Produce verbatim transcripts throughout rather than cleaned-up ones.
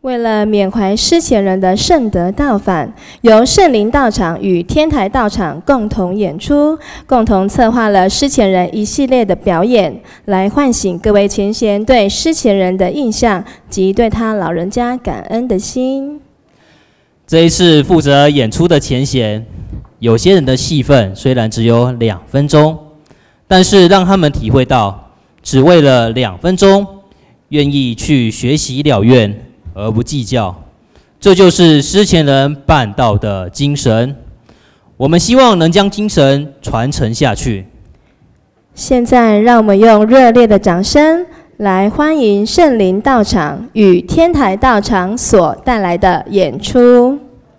为了缅怀失前人的圣德道返，由圣灵道场与天台道场共同演出，共同策划了失前人一系列的表演，来唤醒各位前贤对失前人的印象及对他老人家感恩的心。 这一次负责演出的前贤，有些人的戏份虽然只有两分钟，但是让他们体会到，只为了两分钟，愿意去学习了愿而不计较，这就是失前人办道的精神。我们希望能将精神传承下去。 现在，让我们用热烈的掌声来欢迎圣灵道场与天台道场所带来的演出。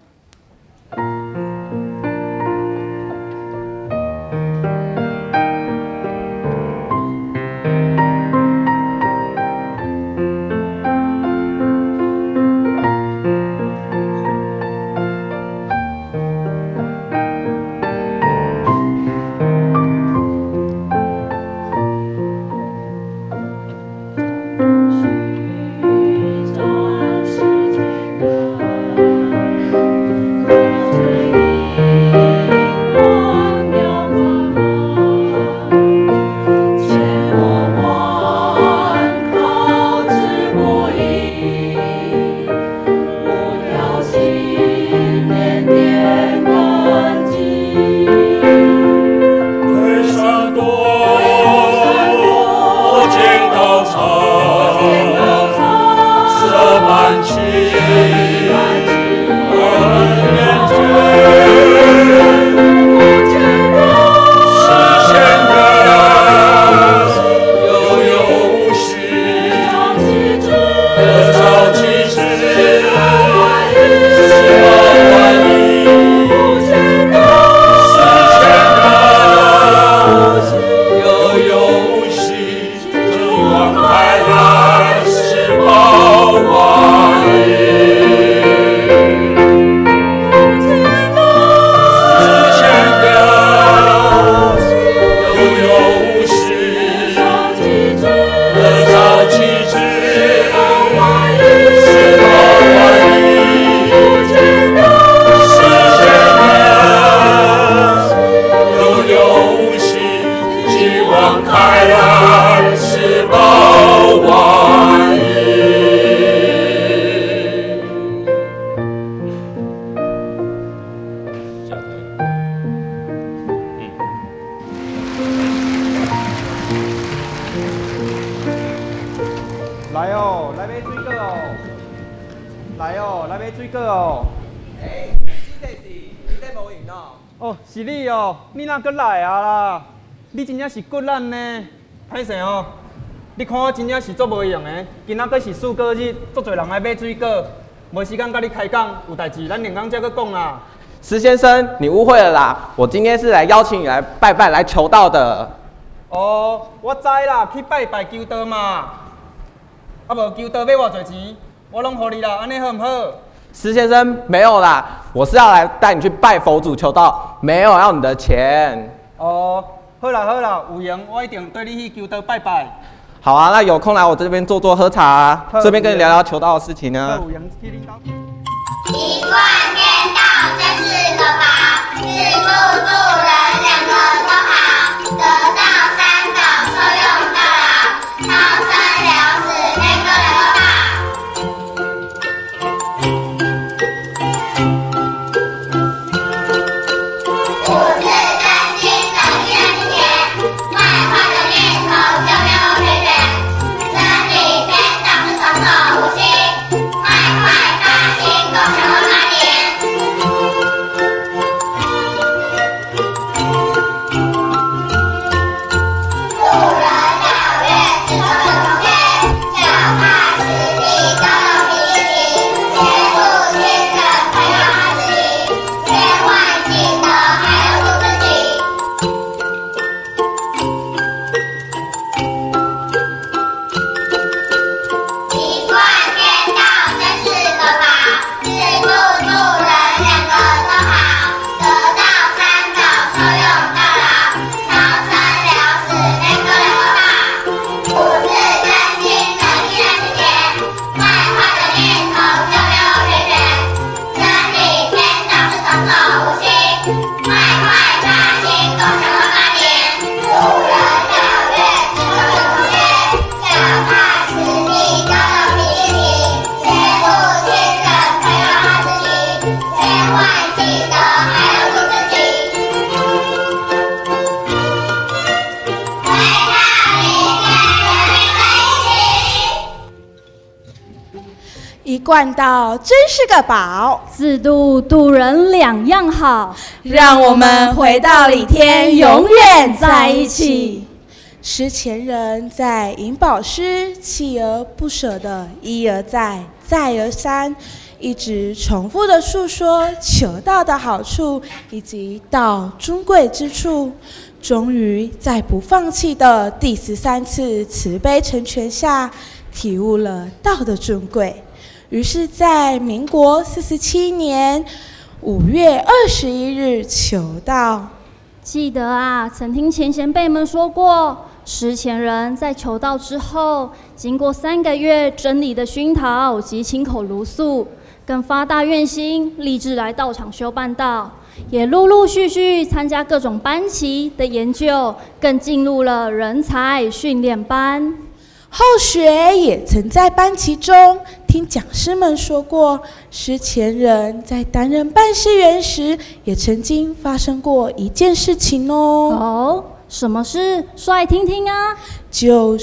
是你哦，你哪搁来啊啦？你真正是骨烂呢，歹势哦。你看我真正是做无用的，今仔搁是暑假日，足侪人来买水果，无时间甲你开讲，有代志咱两工才搁讲啦。 石先生，你误会了啦，我今天是来邀请你来拜拜、来求道的。 哦，我知啦，去拜拜求道嘛。啊无求道要偌侪钱，我拢互你啦，安尼好唔好？ 石先生，没有啦，我是要来带你去拜佛祖求道，没有要你的钱。 哦，好啦好啦，有闲我一定带你去求道拜拜。 好啊，那有空来我这边坐坐喝茶、啊，顺便跟你聊聊求道的事情呢。 一贯天道真是个宝，是度度人两个都好，得道三宝受用到老，高僧了此每个人都好。五字真经等一人天，坏坏的念头就溜远远，真理天道是童叟无心，坏坏发心共成万年。 一贯道真是个宝， 自渡渡人两样好， 让我们回到里天，永远在一起。诗前人在吟宝诗，锲而不舍的一而再，再而三，一直重复的述说求道的好处以及道尊贵之处。终于在不放弃的第十三次慈悲成全下，体悟了道的尊贵。于是，在民国四十七年五月二十一日求道。 记得啊，曾听前贤辈们说过，诗前人在求道之后，经过三个月真理的熏陶及亲口茹素，更发大愿心，立志来道场修办道，也陆陆续续参加各种班级的研究，更进入了人才训练班。 后学也曾在班级中听讲师们说过，诗前人在担任办事员时，也曾经发生过一件事情哦。 哦，什么事？说来听听啊。 就是，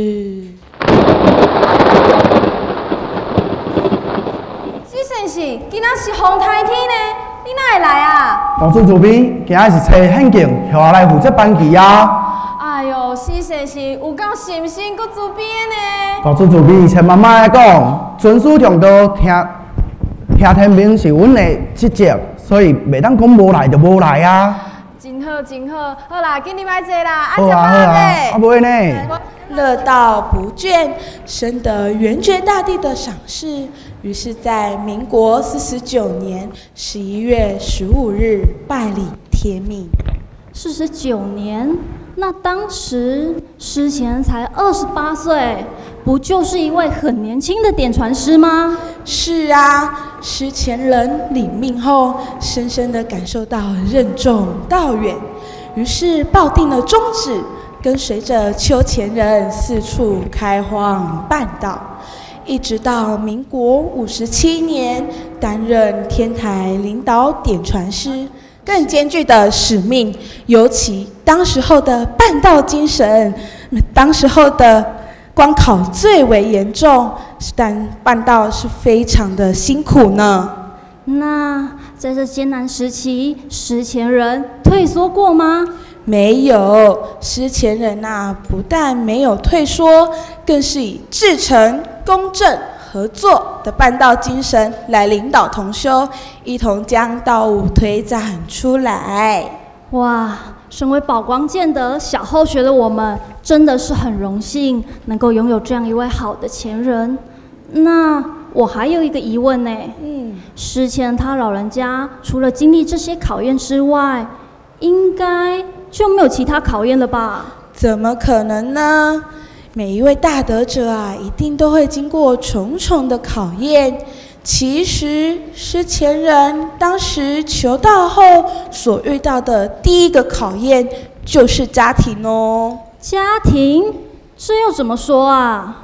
这先是今仔是风台天呢，你哪会来啊？ 导师主编，今仔是找宪警，让我来负责班级啊。 哎呦，是是是，有够心心搁自编呢。 导师主编千万莫来讲，遵守倡导，听听天命是阮的职责，所以袂当讲无来就无来啊。 真好真好，好啦，今日买坐啦， 好啊好啊，啊不会呢。 乐道不倦，深得圆觉大帝的赏识。于是，在民国四十九年十一月十五日拜礼天命。 四十九年。那当时诗前才二十八岁，不就是一位很年轻的点传师吗？ 是啊，诗前人领命后，深深地感受到任重道远，于是抱定了宗旨，跟随着秋前人四处开荒办道，一直到民国五十七年担任天台领导点传师。更艰巨的使命，尤其当时候的办道精神，当时候的关考最为严重，但办道是非常的辛苦呢。 那在这艰难时期，诗前人退缩过吗？ 没有，诗前人啊，不但没有退缩，更是以至诚、公正、合作的办道精神来领导同修，一同将道务推展出来。 哇，身为宝光建德小后学的我们，真的是很荣幸能够拥有这样一位好的前人。那我还有一个疑问呢，嗯，诗前他老人家除了经历这些考验之外，应该就没有其他考验了吧？ 怎么可能呢？每一位大德者啊，一定都会经过重重的考验。其实，诗前人当时求道后所遇到的第一个考验，就是家庭哦。 家庭？这又怎么说啊？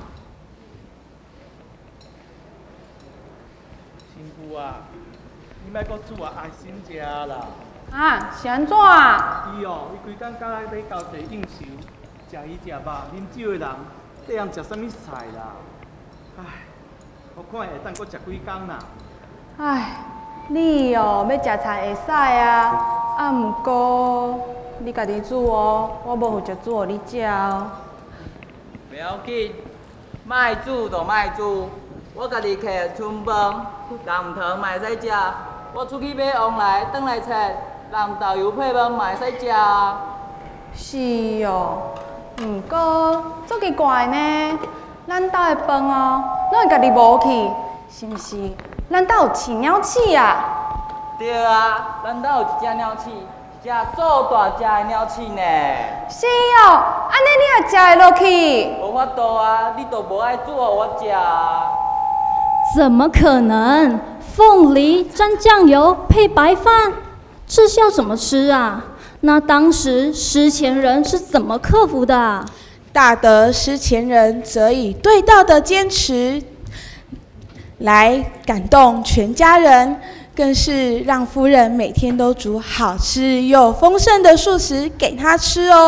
师父啊，你莫搁煮啊爱心食啦。 啊，是安怎啊？ 伊哦，伊规工甲咱咧交际应酬。食鱼食肉，啉酒的人，这样食什么菜啦？唉，我看会当搁食几工啦。 唉，你哦要食菜会使啊，啊毋过你家己煮哦，我无负责煮互你食哦。 袂要紧，卖煮就卖煮，我家己摕春饭，含糖嘛会使食。我出去买往来，转来切，含豆油配饭嘛会使食啊。 是哦。毋过，足奇怪呢，咱家的饭哦，拢会家己无去，是毋是？咱家有饲鸟鼠啊？ 对啊，咱家有一只鸟鼠，一只做大只的鸟鼠呢。 是哦，安尼你也食会落去？ 无法度啊，你都无爱煮互我食啊。 怎么可能？凤梨沾酱油配白饭，这是要怎么吃啊？那当时诗前人是怎么克服的啊？ 大德诗前人则以对道的坚持来感动全家人，更是让夫人每天都煮好吃又丰盛的素食给他吃哦。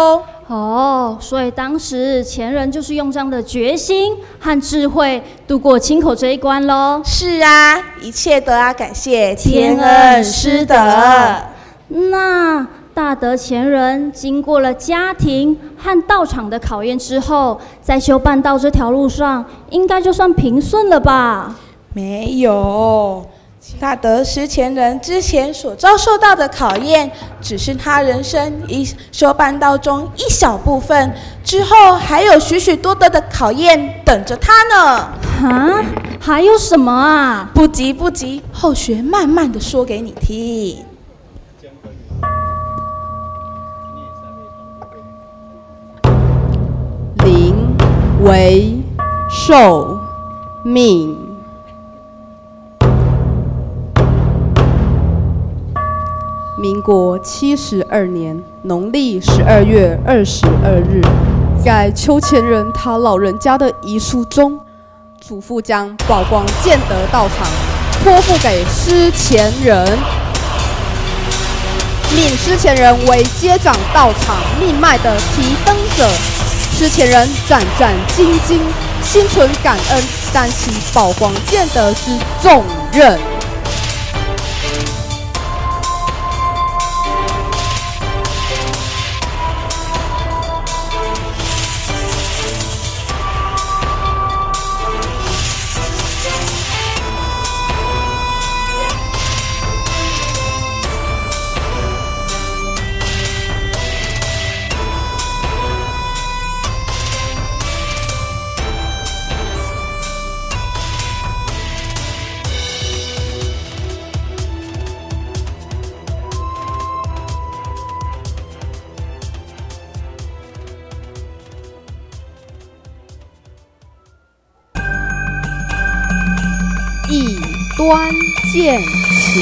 哦，所以当时前人就是用这样的决心和智慧度过清口这一关喽。 是啊，一切都要感谢天恩师德。 那大德前人经过了家庭和道场的考验之后，在修办道这条路上，应该就算平顺了吧？ 没有。大德师前人之前所遭受到的考验，只是他人生一修办道中一小部分，之后还有许许多多的考验等着他呢。 啊，还有什么啊？ 不急不急，后学慢慢的说给你听。 灵为寿命。民国七十二年农历十二月二十二日，在邱前人他老人家的遗书中，嘱咐将宝光建德道场托付给师前人，命师前人为接掌道场命脉的提灯者。师前人战战兢兢，心存感恩，担起宝光建德之重任。一端见起。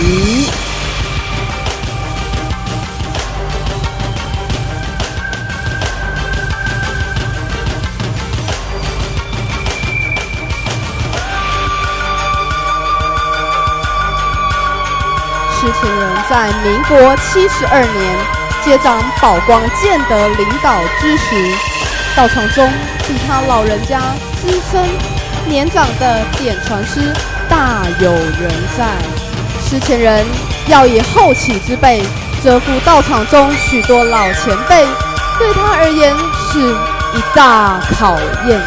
师前人在民国七十二年接掌宝光建德领导之时，道场中比他老人家资深年长的点传师大有人在。师前人要以后起之辈折服道场中许多老前辈，对他而言是一大考验。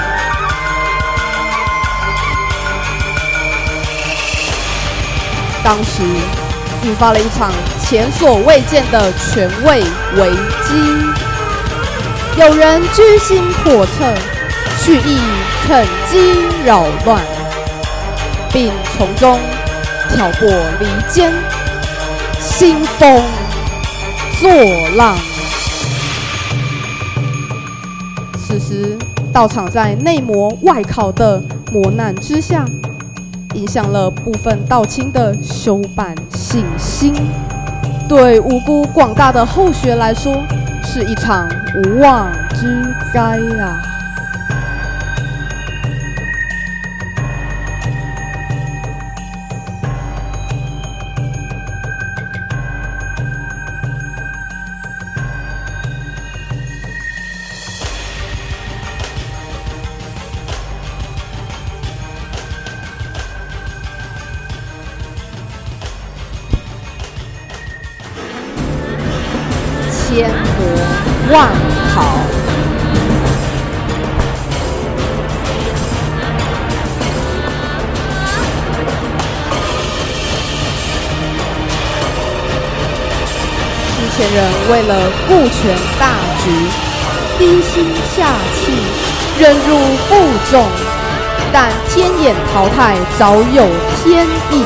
当时引发了一场前所未见的权位危机，有人居心叵测，蓄意趁机扰乱，并从中挑拨离间，兴风作浪。此时，道场在内魔外考的磨难之下，影响了部分道亲的修办信心，对无辜广大的后学来说，是一场无妄之灾啊！千磨万考，师前人为了顾全大局，低心下气，忍辱负重，但天眼淘汰早有天意。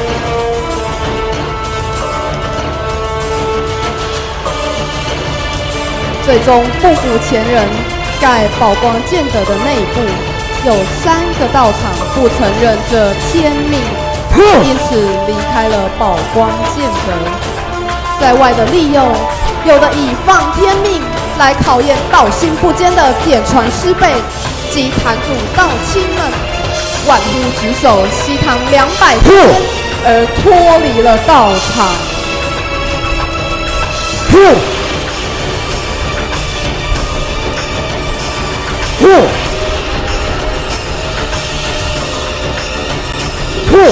最终不服前人，盖宝光建德的内部有三个道场不承认这天命，因此离开了宝光建德。在外的利用，有的以放天命来考验道心不坚的点传师辈及坛主道亲们，万乎执守西堂两百天而脱离了道场。 呼呼。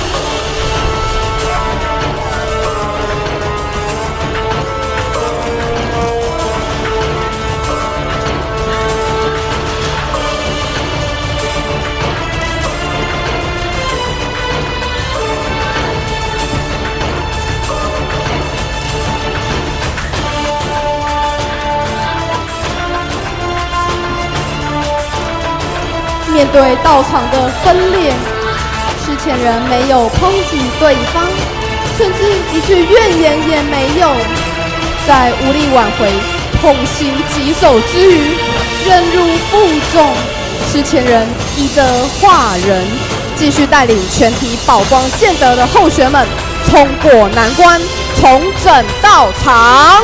面对道场的分裂，之前人没有抨击对方，甚至一句怨言也没有。在无力挽回、痛心疾首之余，忍辱负重，之前人以德化人，继续带领全体宝光剑德的候选们冲过难关，重整道场。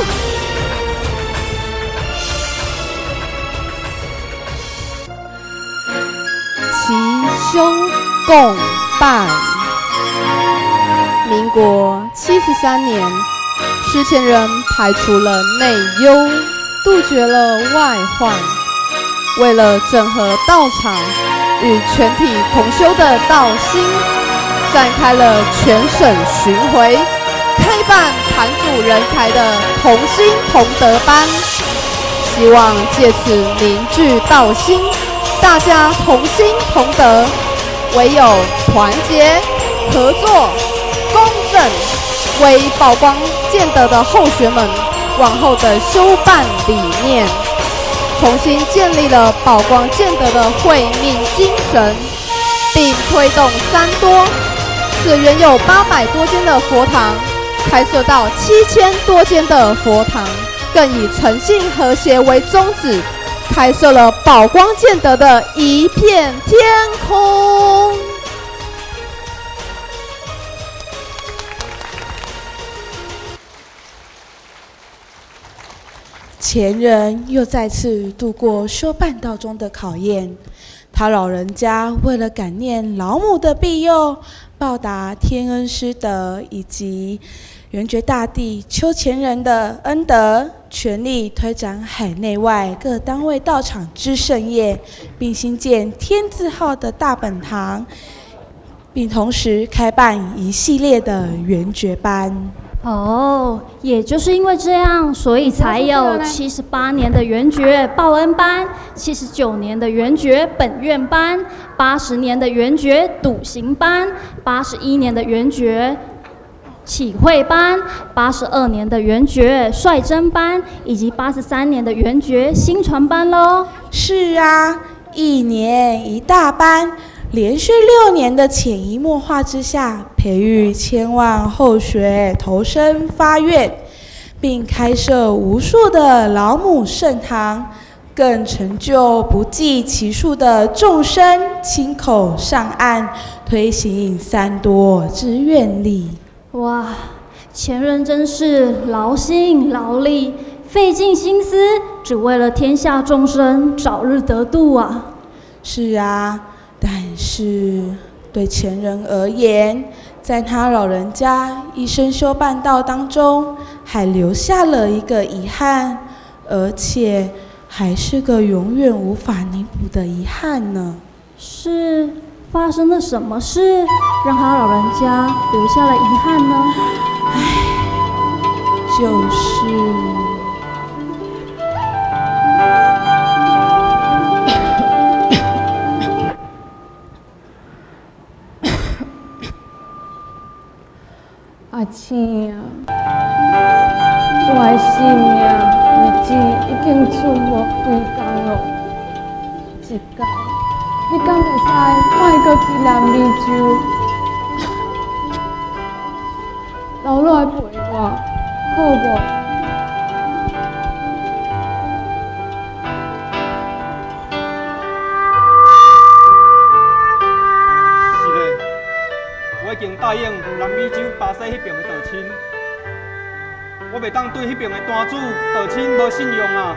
齐胸共拜。民国七十三年，之前人排除了内忧，杜绝了外患。为了整合道场与全体同修的道心，展开了全省巡回，开办坛主人才的同心同德班，希望借此凝聚道心。大家同心同德，唯有团结合作、公正，为宝光剑德的后学们往后的修办理念，重新建立了宝光剑德的会命精神，并推动三多，使原有八百多间的佛堂开设到七千多间的佛堂，更以诚信和谐为宗旨。开设了宝光剑德的一片天空。 前人又再次度过修办道中的考验，他老人家为了感念老母的庇佑，报答天恩师德以及元觉大帝邱前人的恩德，全力推展海内外各单位道场之盛业，并兴建天字号的大本堂，并同时开办一系列的元觉班。 哦，也就是因为这样，所以才有七十八年的元觉报恩班，七十九年的元觉本愿班，八十年的元觉笃行班，八十一年的元觉启慧班，八十二年的元觉率真班，以及八十三年的元觉新传班喽。 是啊，一年一大班，连续六年的潜移默化之下，培育千万后学投身发愿，并开设无数的老母圣堂，更成就不计其数的众生亲口上岸，推行三多之愿力。 哇，前人真是劳心劳力，费尽心思，只为了天下众生早日得度啊！ 是啊，但是对前人而言，在他老人家一生修办道当中，还留下了一个遗憾，而且还是个永远无法弥补的遗憾呢。 是发生了什么事，让他老人家留下了遗憾呢？ 唉，就是阿青啊，我的性命日子已经剩无几天了，一天，你敢会使莫阁去南美洲，留落来陪我，好无？ 是的，我已经答应南美洲巴西迄边的道亲，我袂当对迄边的单主道亲无信用啊。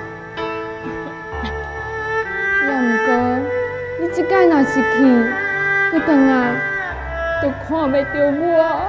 也毋过，你即摆若是去，搁转来，就看袂到我。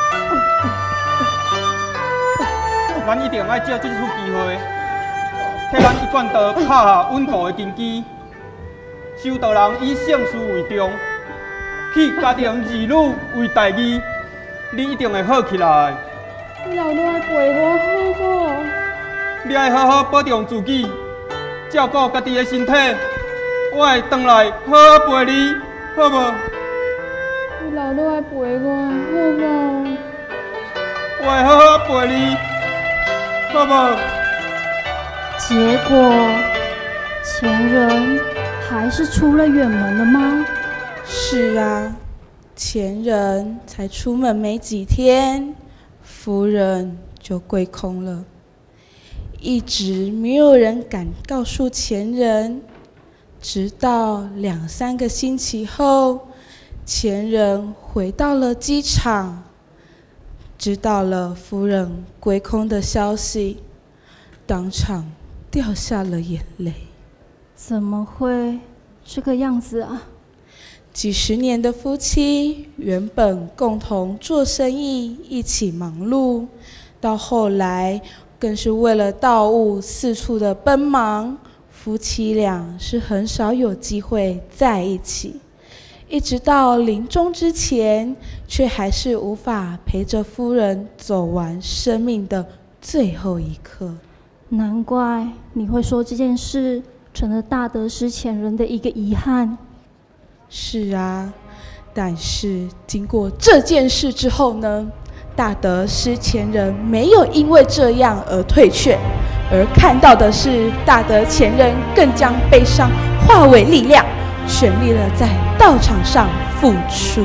咱一定爱借这次机会， 替咱一贯道敲下稳固的根基。修道人以圣事为重，去家庭儿女为大义，你一定会好起来。 你老都爱陪我好好。 你爱好好保重自己，照顾家己的身体。我会回来好好陪你，好无？ 你老都爱陪我好无？ 我会好好陪你，好无？ 结果，前人还是出了远门了吗？ 是啊，前人才出门没几天，夫人就归空了。一直没有人敢告诉前人，直到两三个星期后，前人回到了机场，知道了夫人归空的消息，当场掉下了眼泪。 怎么会这个样子啊？ 几十年的夫妻，原本共同做生意，一起忙碌，到后来更是为了道务四处的奔忙，夫妻俩是很少有机会在一起。一直到临终之前，却还是无法陪着夫人走完生命的最后一刻。 难怪你会说这件事成了大德师前人的一个遗憾。 是啊，但是经过这件事之后呢，大德师前人没有因为这样而退却，而看到的是大德前人更将悲伤化为力量，全力的在道场上付出。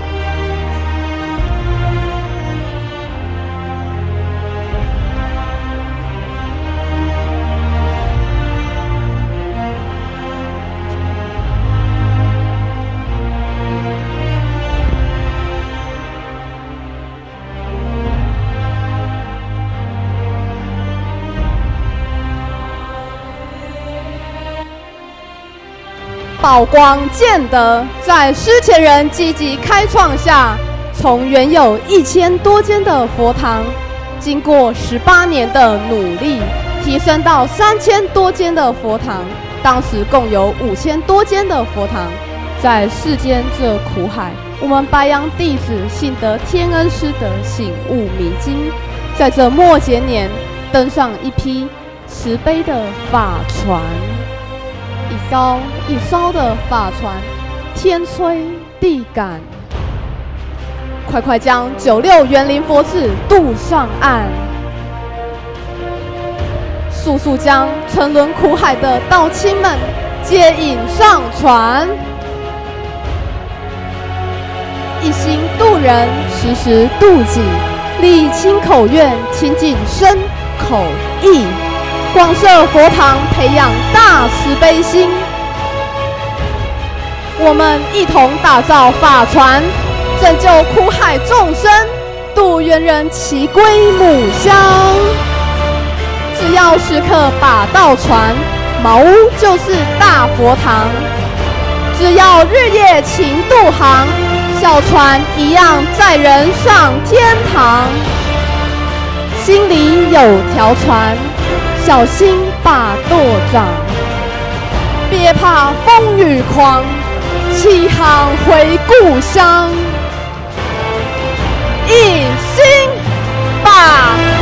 宝光建德在师前人积极开创下，从原有一千多间的佛堂，经过十八年的努力，提升到三千多间的佛堂。当时共有五千多间的佛堂。在世间这苦海，我们白羊弟子幸得天恩师的醒悟迷津，在这末节年登上一批慈悲的法船。一艘一艘的法船，天催地赶，快快将九六园林佛寺渡上岸，速速将沉沦苦海的道亲们接引上船，一心度人，时时度己，立亲口愿，亲近身口意。广设佛堂，培养大慈悲心。我们一同打造法船，拯救苦海众生，渡猿人齐归母乡。只要时刻把道传，茅屋就是大佛堂。只要日夜勤渡航，小船一样载人上天堂。心里有条船，小心把舵掌，别怕风雨狂，起航回故乡，一心把